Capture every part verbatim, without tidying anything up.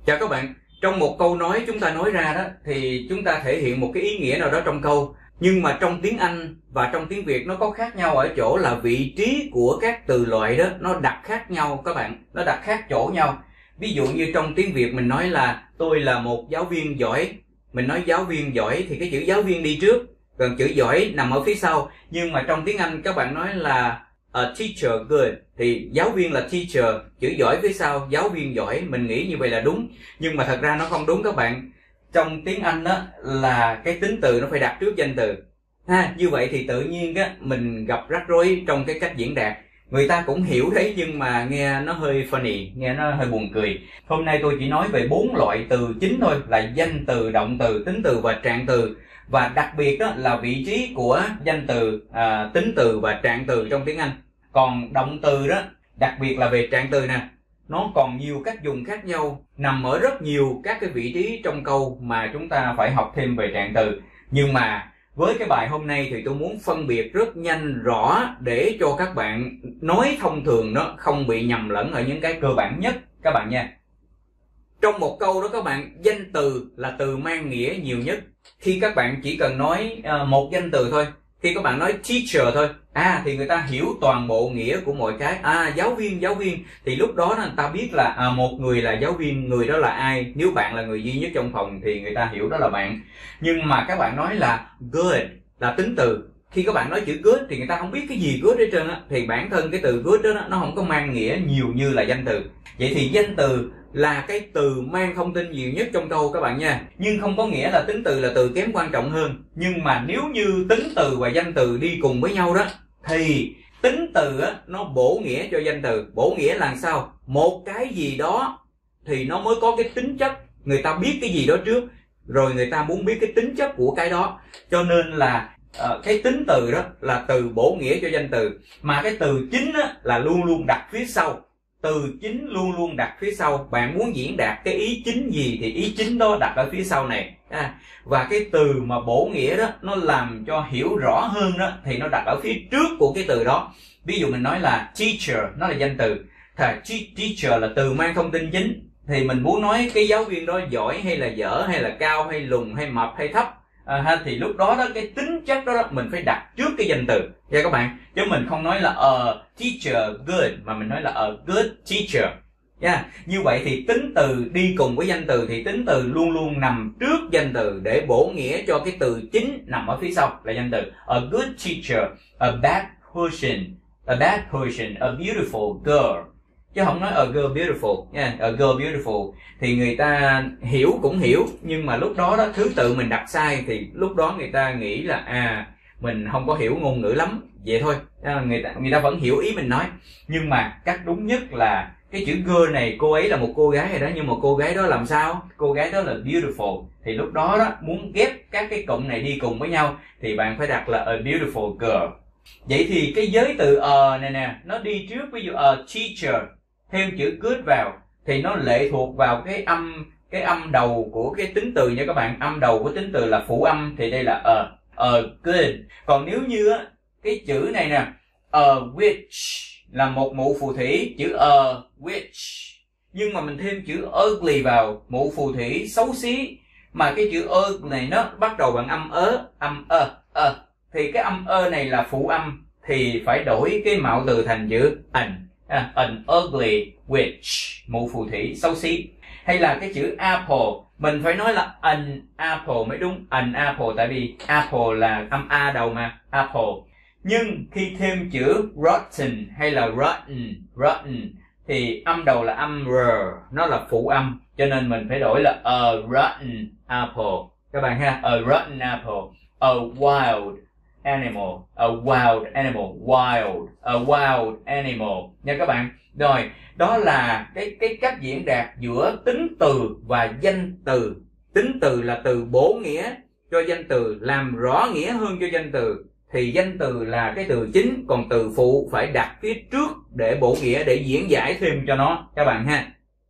Chào các bạn, trong một câu nói chúng ta nói ra đó thì chúng ta thể hiện một cái ý nghĩa nào đó trong câu. Nhưng mà trong tiếng Anh và trong tiếng Việt nó có khác nhau ở chỗ là vị trí của các từ loại đó nó đặt khác nhau các bạn, nó đặt khác chỗ nhau. Ví dụ như trong tiếng Việt mình nói là tôi là một giáo viên giỏi, mình nói giáo viên giỏi thì cái chữ giáo viên đi trước, còn chữ giỏi nằm ở phía sau. Nhưng mà trong tiếng Anh các bạn nói là a teacher good thì giáo viên là teacher, chữ giỏi phía sau, giáo viên giỏi, mình nghĩ như vậy là đúng. Nhưng mà thật ra nó không đúng các bạn. Trong tiếng Anh đó là cái tính từ nó phải đặt trước danh từ ha, như vậy thì tự nhiên á mình gặp rắc rối trong cái cách diễn đạt. Người ta cũng hiểu đấy nhưng mà nghe nó hơi funny, nghe nó hơi buồn cười. Hôm nay tôi chỉ nói về bốn loại từ chính thôi, là danh từ, động từ, tính từ và trạng từ. Và đặc biệt đó là vị trí của danh từ, à, tính từ và trạng từ trong tiếng Anh. Còn động từ đó, đặc biệt là về trạng từ nè, nó còn nhiều cách dùng khác nhau, nằm ở rất nhiều các cái vị trí trong câu mà chúng ta phải học thêm về trạng từ. Nhưng mà với cái bài hôm nay thì tôi muốn phân biệt rất nhanh rõ để cho các bạn nói thông thường nó không bị nhầm lẫn ở những cái cơ bản nhất các bạn nha. Trong một câu đó các bạn, danh từ là từ mang nghĩa nhiều nhất. Khi các bạn chỉ cần nói uh, một danh từ thôi, khi các bạn nói teacher thôi, à thì người ta hiểu toàn bộ nghĩa của mọi cái. À giáo viên, giáo viên thì lúc đó người ta biết là à, một người là giáo viên, người đó là ai. Nếu bạn là người duy nhất trong phòng thì người ta hiểu đó là bạn. Nhưng mà các bạn nói là good là tính từ, khi các bạn nói chữ good thì người ta không biết cái gì good hết trơn á, thì bản thân cái từ good đó nó không có mang nghĩa nhiều như là danh từ. Vậy thì danh từ là cái từ mang thông tin nhiều nhất trong câu các bạn nha. Nhưng không có nghĩa là tính từ là từ kém quan trọng hơn. Nhưng mà nếu như tính từ và danh từ đi cùng với nhau đó thì tính từ á, nó bổ nghĩa cho danh từ. Bổ nghĩa là sao? Một cái gì đó thì nó mới có cái tính chất. Người ta biết cái gì đó trước, rồi người ta muốn biết cái tính chất của cái đó. Cho nên là uh, cái tính từ đó là từ bổ nghĩa cho danh từ. Mà cái từ chính á, là luôn luôn đặt phía sau. Từ chính luôn luôn đặt phía sau. Bạn muốn diễn đạt cái ý chính gì thì ý chính đó đặt ở phía sau này. À, và cái từ mà bổ nghĩa đó, nó làm cho hiểu rõ hơn đó, thì nó đặt ở phía trước của cái từ đó. Ví dụ mình nói là teacher, nó là danh từ. Thì teacher là từ mang thông tin chính. Thì mình muốn nói cái giáo viên đó giỏi hay là dở, hay là cao hay lùn hay mập hay thấp, à, thì lúc đó đó cái tính chất đó, đó mình phải đặt trước cái danh từ nha các bạn. Chứ mình không nói là a teacher good mà mình nói là a good teacher nha. Như vậy thì tính từ đi cùng với danh từ thì tính từ luôn luôn nằm trước danh từ để bổ nghĩa cho cái từ chính nằm ở phía sau là danh từ. A good teacher, a bad person, a bad person, a beautiful girl. Chứ không nói a girl beautiful nha, a girl beautiful thì người ta hiểu cũng hiểu, nhưng mà lúc đó đó thứ tự mình đặt sai thì lúc đó người ta nghĩ là à mình không có hiểu ngôn ngữ lắm, vậy thôi. À, người ta người ta vẫn hiểu ý mình nói. Nhưng mà cách đúng nhất là cái chữ girl này, cô ấy là một cô gái rồi đó, nhưng mà cô gái đó làm sao? Cô gái đó là beautiful. Thì lúc đó đó muốn ghép các cái cụm này đi cùng với nhau thì bạn phải đặt là a beautiful girl. Vậy thì cái giới từ a này nè, nó đi trước. Ví dụ a teacher thêm chữ good vào thì nó lệ thuộc vào cái âm cái âm đầu của cái tính từ nha các bạn. Âm đầu của tính từ là phụ âm thì đây là a, a good. Còn nếu như á, cái chữ này nè, a witch là một mụ phù thủy, chữ a witch, nhưng mà mình thêm chữ ugly vào, mụ phù thủy xấu xí, mà cái chữ ugly này nó bắt đầu bằng âm ớ, âm ơ ơ, thì cái âm ơ này là phụ âm thì phải đổi cái mạo từ thành chữ an. À, an ugly witch, mụ phù thủy xấu xí. Hay là cái chữ apple, mình phải nói là an apple mới đúng, an apple, tại vì apple là âm a đầu mà, apple. Nhưng khi thêm chữ rotten hay là rotten, rotten thì âm đầu là âm r, nó là phụ âm, cho nên mình phải đổi là a rotten apple các bạn ha. A rotten apple, a wild animal, a wild animal, wild, a wild animal nha các bạn. Rồi, đó là cái cái cách diễn đạt giữa tính từ và danh từ. Tính từ là từ bổ nghĩa cho danh từ, làm rõ nghĩa hơn cho danh từ, thì danh từ là cái từ chính, còn từ phụ phải đặt phía trước để bổ nghĩa, để diễn giải thêm cho nó các bạn ha.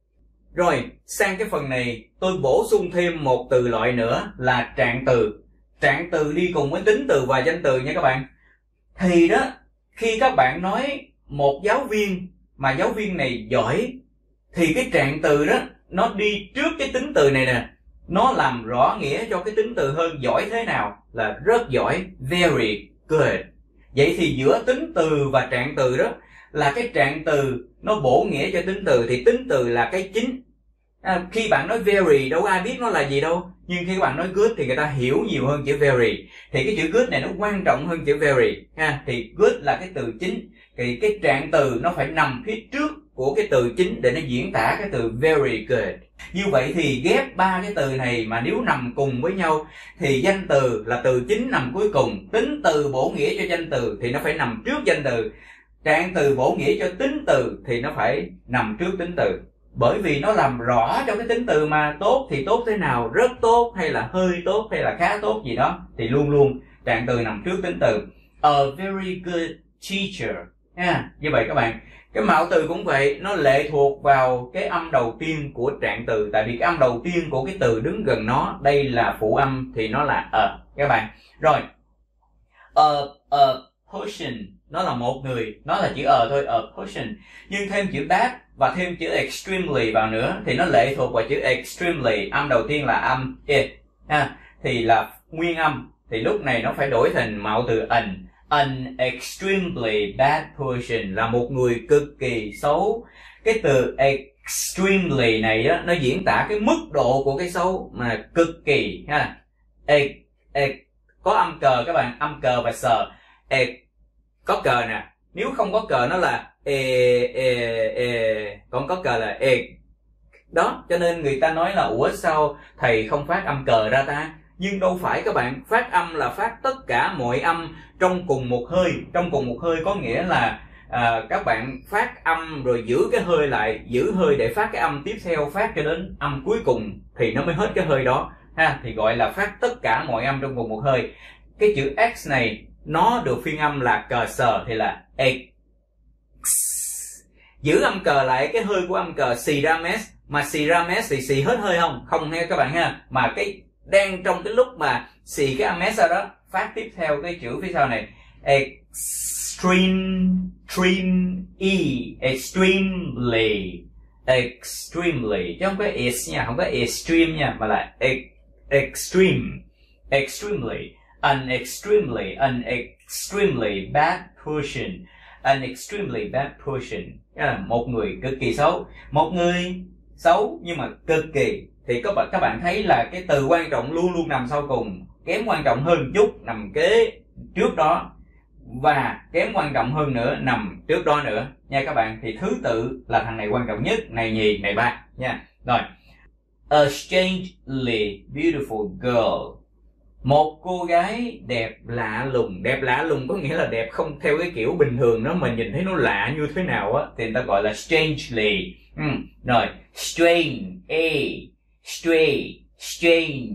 Rồi, sang cái phần này tôi bổ sung thêm một từ loại nữa là trạng từ. Trạng từ đi cùng với tính từ và danh từ nha các bạn. Thì đó, khi các bạn nói một giáo viên mà giáo viên này giỏi thì cái trạng từ đó nó đi trước cái tính từ này nè, nó làm rõ nghĩa cho cái tính từ hơn. Giỏi thế nào là rất giỏi, very good. Vậy thì giữa tính từ và trạng từ đó là cái trạng từ nó bổ nghĩa cho tính từ, thì tính từ là cái chính. À, khi bạn nói very đâu có ai biết nó là gì đâu, nhưng khi bạn nói good thì người ta hiểu nhiều hơn chữ very. Thì cái chữ good này nó quan trọng hơn chữ very ha. Thì good là cái từ chính, thì cái trạng từ nó phải nằm phía trước của cái từ chính để nó diễn tả cái từ very good. Như vậy thì ghép ba cái từ này mà nếu nằm cùng với nhau thì danh từ là từ chính nằm cuối cùng, tính từ bổ nghĩa cho danh từ thì nó phải nằm trước danh từ, trạng từ bổ nghĩa cho tính từ thì nó phải nằm trước tính từ. Bởi vì nó làm rõ cho cái tính từ mà. Tốt thì tốt thế nào, rất tốt hay là hơi tốt hay là khá tốt gì đó, thì luôn luôn trạng từ nằm trước tính từ. A very good teacher ha. Như vậy các bạn, cái mạo từ cũng vậy, nó lệ thuộc vào cái âm đầu tiên của trạng từ. Tại vì cái âm đầu tiên của cái từ đứng gần nó, đây là phụ âm thì nó là a các bạn. Rồi, a, a person, nó là một người, nó là chữ ờ thôi, a person. Nhưng thêm chữ bad và thêm chữ extremely vào nữa thì nó lệ thuộc vào chữ extremely. Âm đầu tiên là âm it ha, thì là nguyên âm, thì lúc này nó phải đổi thành mạo từ an. An extremely bad person là một người cực kỳ xấu. Cái từ extremely này á, nó diễn tả cái mức độ của cái xấu mà cực kỳ ha. E, e, có âm cờ các bạn, âm cờ và sờ. E, có cờ nè, nếu không có cờ nó là e, e, e, còn có cờ là e. Đó, cho nên người ta nói là ủa sao thầy không phát âm cờ ra ta? Nhưng đâu phải các bạn, phát âm là phát tất cả mọi âm trong cùng một hơi. Trong cùng một hơi có nghĩa là à, các bạn phát âm rồi giữ cái hơi lại, giữ hơi để phát cái âm tiếp theo, phát cho đến âm cuối cùng thì nó mới hết cái hơi đó ha, thì gọi là phát tất cả mọi âm trong cùng một hơi. Cái chữ X này nó được phiên âm là cờ sờ thì là X. Giữ âm cờ lại cái hơi của âm cờ xì ra mess, mà xì ra mess thì xì hết hơi không? Không nghe các bạn ha, mà cái đang trong cái lúc mà xì cái âm s sau đó phát tiếp theo cái chữ phía sau này extreme, extreme e, extremely, extremely chứ không có is nha, không có extreme nha, mà là ex, extreme, extremely, an extremely, an extremely bad person, an extremely bad person, là một người cực kỳ xấu, một người xấu nhưng mà cực kỳ. Thì các bạn các bạn thấy là cái từ quan trọng luôn luôn nằm sau cùng, kém quan trọng hơn chút nằm kế trước đó, và kém quan trọng hơn nữa nằm trước đó nữa nha các bạn. Thì thứ tự là thằng này quan trọng nhất, này nhì, này ba nha. Rồi, a strangely beautiful girl, một cô gái đẹp lạ lùng. Đẹp lạ lùng có nghĩa là đẹp không theo cái kiểu bình thường đó, mà nhìn thấy nó lạ như thế nào á thì người ta gọi là strangely. Ừ. Rồi, strange, a strange, strange,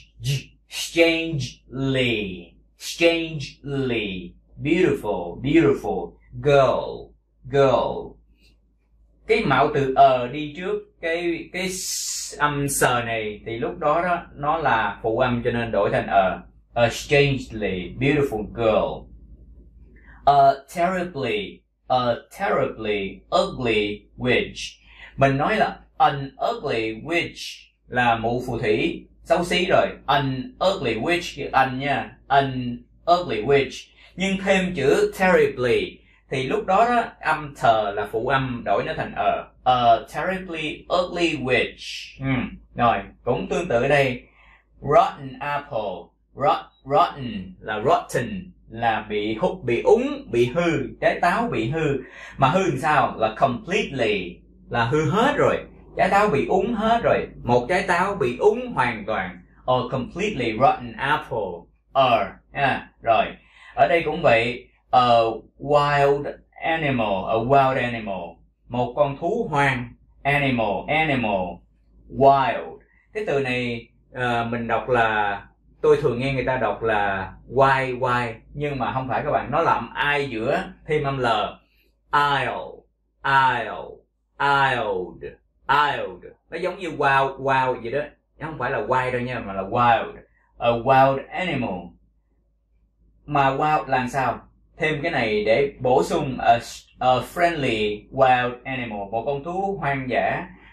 strangely, strangely, beautiful, beautiful, girl, girl. Cái mạo từ ờ đi trước cái cái âm sờ này thì lúc đó đó nó là phụ âm cho nên đổi thành ờ. A strangely beautiful girl. A terribly, a terribly ugly witch. Mình nói là an ugly witch là mụ phù thủy xấu xí rồi. An ugly witch, an nha, an ugly witch. Nhưng thêm chữ terribly thì lúc đó, đó âm thờ là phụ âm, đổi nó thành ờ. A terribly ugly witch. Ừ. Rồi, cũng tương tự ở đây. Rotten apple, rot, rotten là rotten là bị hút, bị úng, bị hư, trái táo bị hư. Mà hư làm sao? Là completely là hư hết rồi. Trái táo bị úng hết rồi. Một trái táo bị úng hoàn toàn. A completely rotten apple. Ờ, à, rồi. Ở đây cũng vậy. A wild animal, a wild animal. Một con thú hoang. Animal, animal, wild. Cái từ này uh, mình đọc là, tôi thường nghe người ta đọc là y, y. Nhưng mà không phải các bạn, nó làm ai giữa thêm âm L. Isle, isle, isled, isled. Nó giống như wow, wow vậy đó. Nó không phải là wild đâu nha, mà là wild. A wild animal. Mà wild là sao? Thêm cái này để bổ sung a, a friendly wild animal, một con thú hoang dã.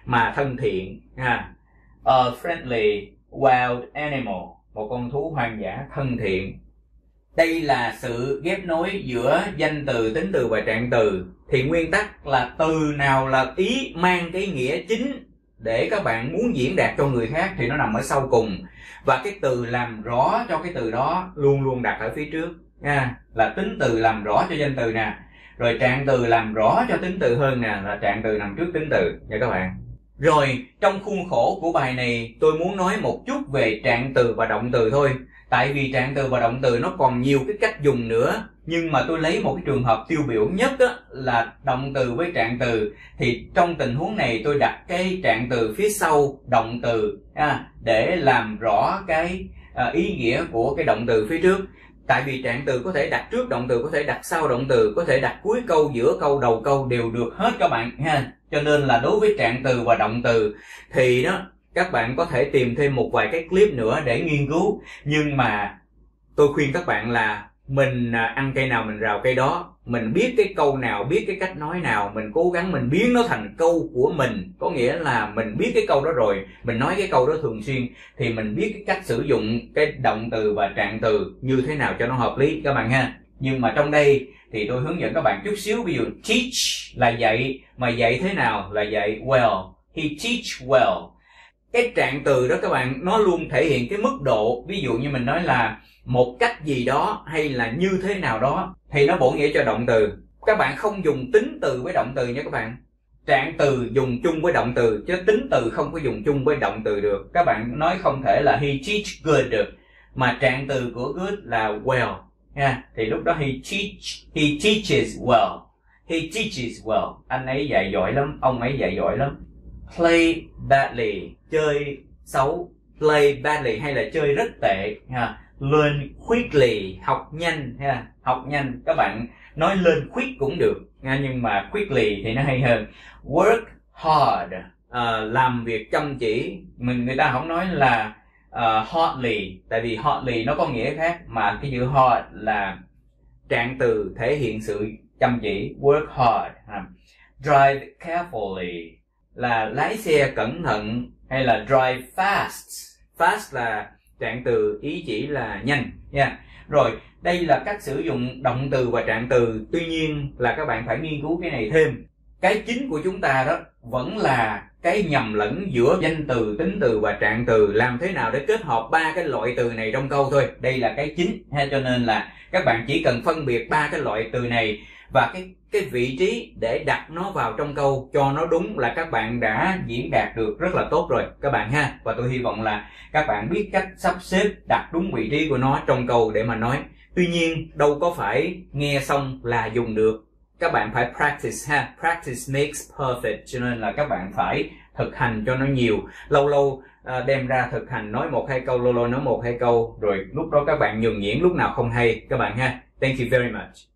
mà thân thiện. Ha. A friendly wild animal, một con thú hoang dã thân thiện. Đây là sự ghép nối giữa danh từ, tính từ và trạng từ. Thì nguyên tắc là từ nào là ý mang cái nghĩa chính để các bạn muốn diễn đạt cho người khác thì nó nằm ở sau cùng. Và cái từ làm rõ cho cái từ đó luôn luôn đặt ở phía trước. Nha. Là tính từ làm rõ cho danh từ nè. Rồi trạng từ làm rõ cho tính từ hơn nè, là trạng từ nằm trước tính từ nha các bạn. Rồi trong khuôn khổ của bài này tôi muốn nói một chút về trạng từ và động từ thôi. Tại vì trạng từ và động từ nó còn nhiều cái cách dùng nữa. Nhưng mà tôi lấy một cái trường hợp tiêu biểu nhất á, là động từ với trạng từ. Thì trong tình huống này tôi đặt cái trạng từ phía sau động từ à, để làm rõ cái à, ý nghĩa của cái động từ phía trước. Tại vì trạng từ có thể đặt trước động từ, có thể đặt sau động từ, có thể đặt cuối câu, giữa câu, đầu câu đều được hết các bạn ha. Cho nên là đối với trạng từ và động từ thì đó các bạn có thể tìm thêm một vài cái clip nữa để nghiên cứu. Nhưng mà tôi khuyên các bạn là mình ăn cây nào mình rào cây đó. Mình biết cái câu nào, biết cái cách nói nào, mình cố gắng mình biến nó thành câu của mình. Có nghĩa là mình biết cái câu đó rồi, mình nói cái câu đó thường xuyên, thì mình biết cái cách sử dụng cái động từ và trạng từ như thế nào cho nó hợp lý các bạn ha. Nhưng mà trong đây thì tôi hướng dẫn các bạn chút xíu. Ví dụ teach là dạy, mà dạy thế nào là dạy well. He teach well. Cái trạng từ đó các bạn, nó luôn thể hiện cái mức độ. Ví dụ như mình nói là một cách gì đó hay là như thế nào đó thì nó bổ nghĩa cho động từ. Các bạn không dùng tính từ với động từ nha các bạn. Trạng từ dùng chung với động từ, chứ tính từ không có dùng chung với động từ được. Các bạn nói không thể là he teach good được, mà trạng từ của good là well nha. Thì lúc đó he teach, he teaches well. He teaches well. Anh ấy dạy giỏi lắm, ông ấy dạy giỏi lắm. Play badly, chơi xấu. Play badly hay là chơi rất tệ ha. Learn quickly, học nhanh ha. Học nhanh, các bạn nói lên quick cũng được nha, nhưng mà quickly thì nó hay hơn. Work hard, à, làm việc chăm chỉ. Mình người ta không nói là uh, hardly, tại vì hardly nó có nghĩa khác, mà cái chữ hard là trạng từ thể hiện sự chăm chỉ. Work hard ha. Drive carefully là lái xe cẩn thận, hay là drive fast. Fast là trạng từ ý chỉ là nhanh nha. Yeah. Rồi đây là cách sử dụng động từ và trạng từ. Tuy nhiên là các bạn phải nghiên cứu cái này thêm. Cái chính của chúng ta đó vẫn là cái nhầm lẫn giữa danh từ, tính từ và trạng từ. Làm thế nào để kết hợp ba cái loại từ này trong câu thôi. Đây là cái chính ha. Cho nên là các bạn chỉ cần phân biệt ba cái loại từ này và cái cái vị trí để đặt nó vào trong câu cho nó đúng là các bạn đã diễn đạt được rất là tốt rồi các bạn ha. Và tôi hy vọng là các bạn biết cách sắp xếp đặt đúng vị trí của nó trong câu để mà nói. Tuy nhiên đâu có phải nghe xong là dùng được. Các bạn phải practice ha. Practice makes perfect. Cho nên là các bạn phải thực hành cho nó nhiều. Lâu lâu à, đem ra thực hành, nói một hai câu, lâu lâu nói một hai câu, rồi lúc đó các bạn nhường nhuyễn lúc nào không hay các bạn ha. Thank you very much.